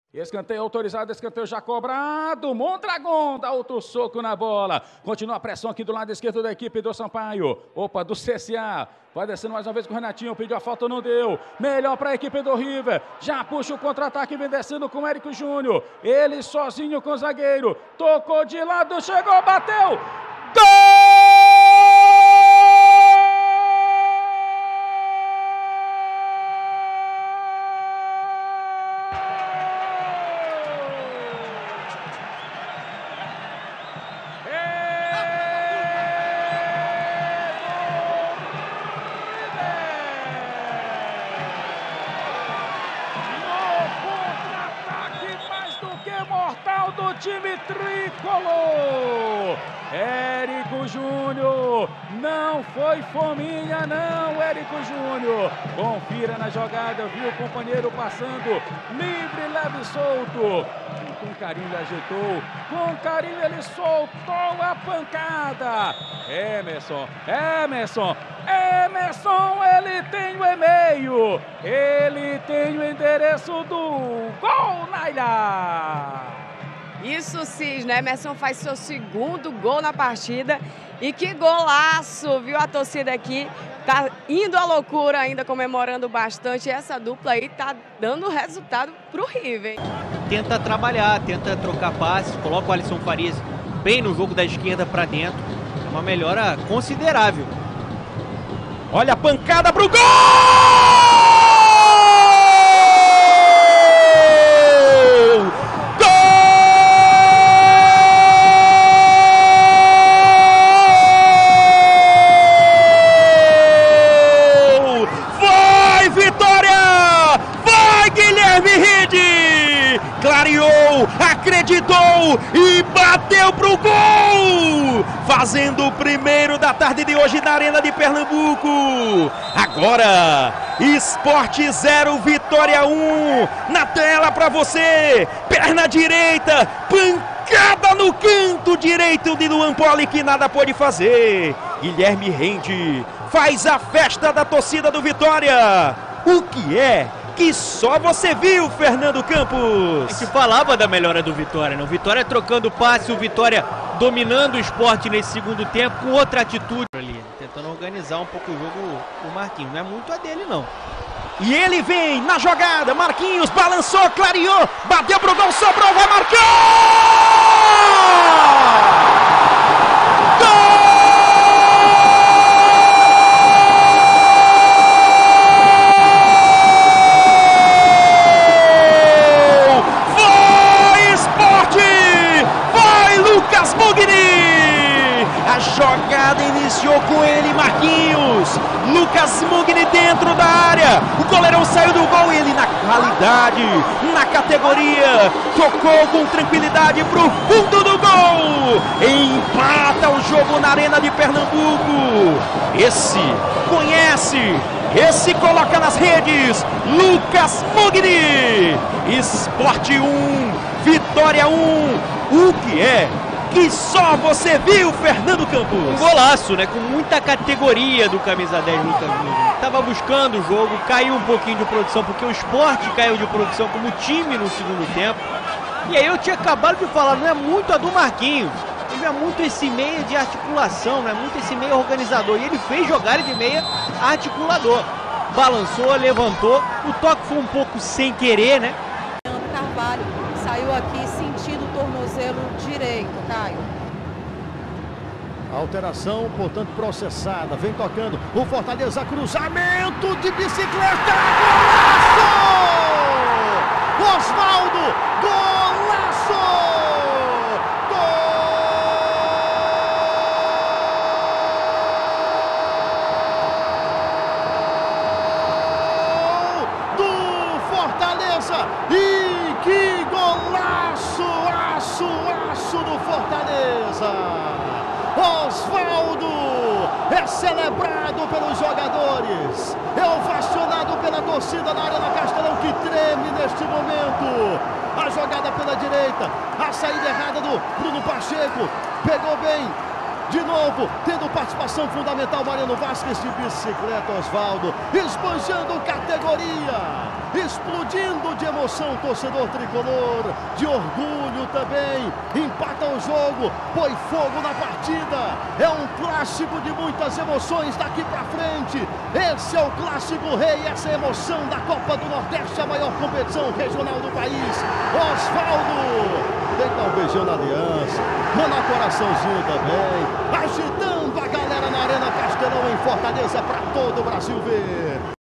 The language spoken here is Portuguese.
Escanteio autorizado, escanteio já cobrado. Mondragon dá outro soco na bola. Continua a pressão aqui do lado esquerdo da equipe do Sampaio. Opa, do CSA. Vai descendo mais uma vez com o Renatinho. Pediu a falta, não deu. Melhor para a equipe do River. Já puxa o contra-ataque, vem descendo com o Érico Júnior. Ele sozinho com o zagueiro. Tocou de lado, chegou, bateu. Gol! Mortal do time tricolor, Érico Júnior, não foi fominha não, Érico Júnior, confira na jogada, viu o companheiro passando, livre, leve e solto, e com carinho ele ajeitou, com carinho ele soltou a pancada, Emerson, ele tem o e-mail, ele tem o endereço do Gol Naila. Isso sim, né? Emerson faz seu segundo gol na partida e que golaço, viu? A torcida aqui tá indo à loucura ainda, comemorando bastante. Essa dupla aí tá dando resultado pro River, hein? Tenta trabalhar, tenta trocar passes, coloca o Alisson Farias bem no jogo da esquerda para dentro. Uma melhora considerável. Olha a pancada pro gol! Clareou, acreditou e bateu pro gol! Fazendo o primeiro da tarde de hoje na Arena de Pernambuco. Agora, Sport 0, Vitória 1. Na tela pra você. Perna direita, pancada no canto direito de Luan Poli que nada pôde fazer. Guilherme Rende faz a festa da torcida do Vitória. O que é que só você viu, Fernando Campos? A gente falava da melhora do Vitória, né? O Vitória trocando passe, o Vitória dominando o Sport nesse segundo tempo, com outra atitude ali, tentando organizar um pouco o jogo, o Marquinhos. Não é muito a dele, não. E ele vem na jogada, Marquinhos balançou, clareou, bateu pro gol, sobrou, vai marcar! A jogada iniciou com ele, Marquinhos. Lucas Mugni dentro da área. O goleirão saiu do gol e ele na qualidade, na categoria, tocou com tranquilidade pro fundo do gol. Empata o jogo na Arena de Pernambuco. Esse conhece, esse coloca nas redes. Lucas Mugni. Sport 1, Vitória 1. O que é que só você viu, Fernando Campos? Um golaço, né? Com muita categoria do camisa 10 Lucas Mugni. Tava buscando o jogo, caiu um pouquinho de produção, porque o Sport caiu de produção como time no segundo tempo. E aí eu tinha acabado de falar, não é muito a do Marquinhos. Ele é muito esse meia de articulação, não é muito esse meia organizador. E ele fez jogada de meia articulador. Balançou, levantou. O toque foi um pouco sem querer, né? Carvalho saiu aqui sentindo o tornozelo direito, Caio. Alteração, portanto, processada. Vem tocando o Fortaleza, cruzamento de bicicleta. Golaço! Osvaldo, golaço! Gol do Fortaleza! E que golaço! Aço do Fortaleza! Osvaldo é celebrado pelos jogadores, é ovacionado pela torcida na Arena Castelão que treme neste momento. A jogada pela direita, a saída errada do Bruno Pacheco, pegou bem De novo, tendo participação fundamental, Mariano Vasquez de bicicleta, Osvaldo, esbanjando categoria, explodindo de emoção, torcedor tricolor, de orgulho também, empata o jogo, põe fogo na partida, é um clássico de muitas emoções daqui pra frente, esse é o clássico rei, essa é a emoção da Copa do Nordeste, a maior competição regional do país. Osvaldo, tem que dar um beijão na aliança, manda coraçãozinho também, agitando a galera na Arena Castelão em Fortaleza para todo o Brasil ver.